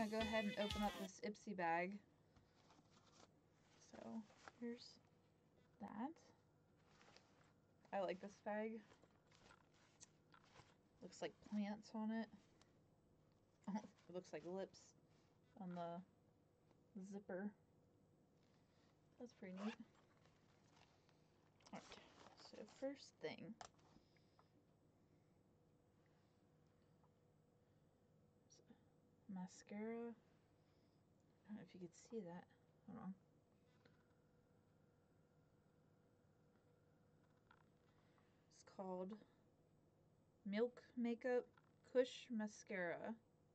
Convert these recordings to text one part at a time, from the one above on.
to go ahead and open up this IPSY bag. So here's that. I like this bag. Looks like plants on it. Oh, it looks like lips on the zipper. That's pretty neat. Alright, so first thing. Mascara. I don't know if you could see that. Hold on. It's called Milk Makeup Kush Mascara.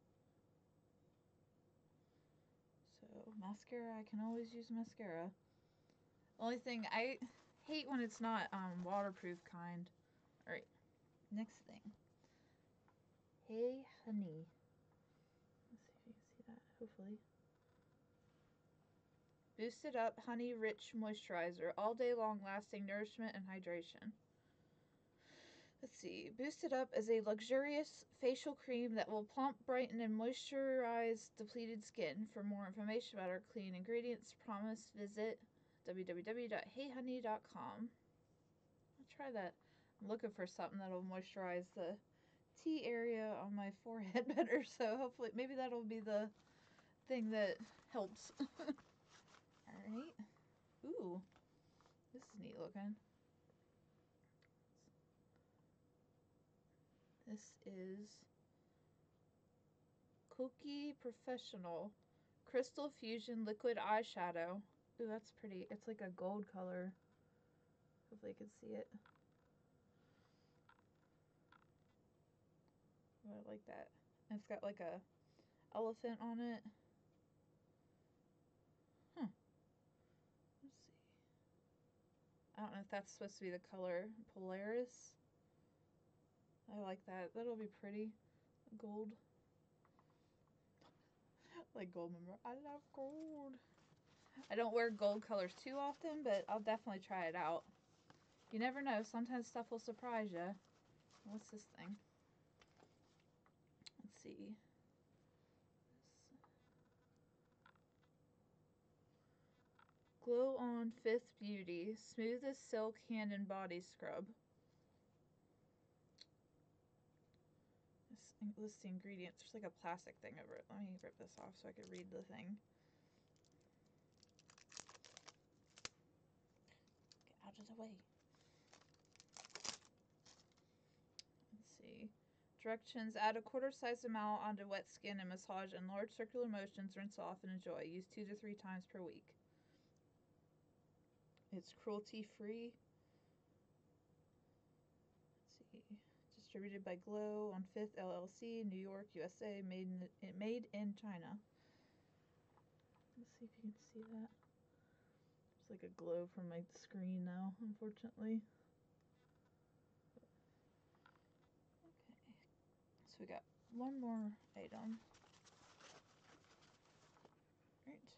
So, mascara, I can always use mascara. Only thing, I hate when it's not waterproof kind. Alright, next thing. Hey Honey. Let's see if you can see that, hopefully. Boosted Up Honey Rich Moisturizer. All day long lasting nourishment and hydration. Let's see. Boosted Up is a luxurious facial cream that will plump, brighten, and moisturize depleted skin. For more information about our clean ingredients, promise visit www.heyhoney.com. I'll try that. I'm looking for something that'll moisturize the T area on my forehead better, so hopefully, maybe that'll be the thing that helps. Alright. Ooh. This is neat looking. This is Koki Professional Crystal Fusion Liquid Eyeshadow. Ooh, that's pretty. It's like a gold color. Hopefully you can see it. Oh, I like that. And it's got like a elephant on it. Huh. Let's see. I don't know if that's supposed to be the color Polaris. I like that. That'll be pretty. Gold. Like gold member. I love gold. I don't wear gold colors too often, but I'll definitely try it out. You never know. Sometimes stuff will surprise you. What's this thing? Let's see. Glow On Fifth Beauty. Smooth as Silk Hand and Body Scrub. This lists the ingredients. There's like a plastic thing over it. Let me rip this off so I can read the thing. Get out of the way. Let's see. Directions: add a quarter-sized amount onto wet skin and massage in large circular motions. Rinse off and enjoy. Use 2 to 3 times per week. It's cruelty-free. Let's see. Distributed by Glow on 5th LLC, New York, USA. Made in China. Let's see if you can see that. It's like a glow from my screen now, unfortunately. Okay. So we got one more item. Right.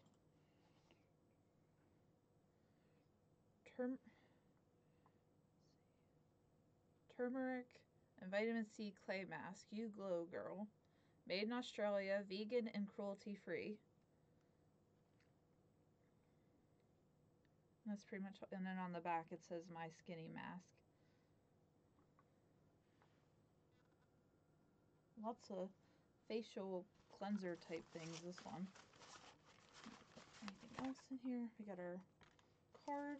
Turmeric and vitamin C clay mask. You glow, girl. Made in Australia, vegan and cruelty free. That's pretty much, and then on the back it says My Skinny Mask. Lots of facial cleanser type things, this one. Anything else in here? We got our card.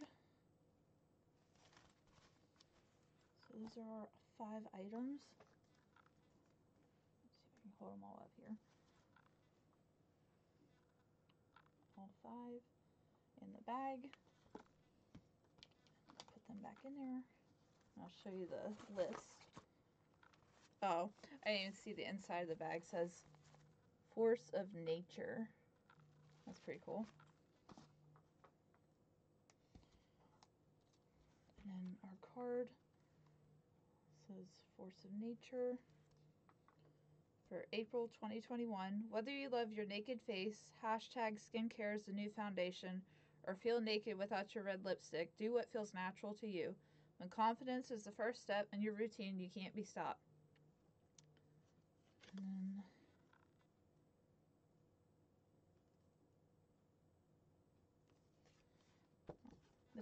So those are our 5 items. Let's see if I can hold them all up here. All 5 in the bag. Put them back in there. I'll show you the list. Oh, I didn't even see the inside of the bag. It says Force of Nature. That's pretty cool. And then our card says Force of Nature for April 2021. Whether you love your naked face, hashtag skincare is the new foundation, or feel naked without your red lipstick, do what feels natural to you. When confidence is the first step in your routine, you can't be stopped. And then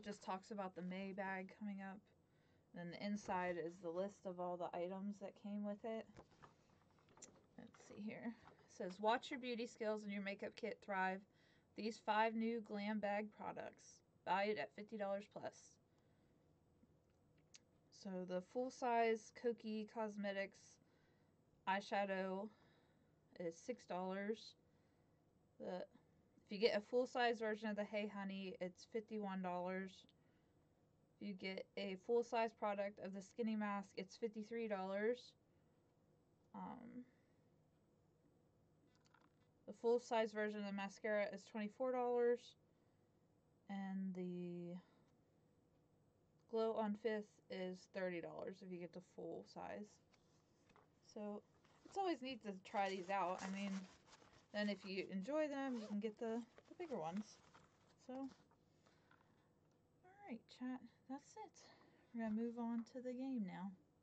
just talks about the May bag coming up. And the inside is the list of all the items that came with it. Let's see here. It says, watch your beauty skills and your makeup kit thrive. These 5 new glam bag products, valued at $50 plus. So the full-size Kokie Cosmetics eyeshadow is $6. If you get a full-size version of the Hey Honey, it's $51. If you get a full-size product of the Skinny Mask, it's $53. The full-size version of the mascara is $24. And the Glow on Fifth is $30 if you get the full size. So it's always neat to try these out. I mean, then if you enjoy them, you can get the bigger ones. So, alright chat, that's it. We're going to move on to the game now.